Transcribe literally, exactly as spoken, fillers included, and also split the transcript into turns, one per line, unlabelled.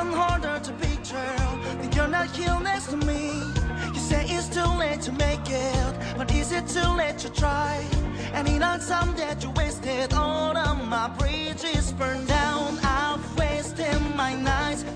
even harder to picture that you're not here next to me. You say it's too late to make it, but is it too late to try? Any night time that you wasted, all of my bridges burned down. I've wasted my nights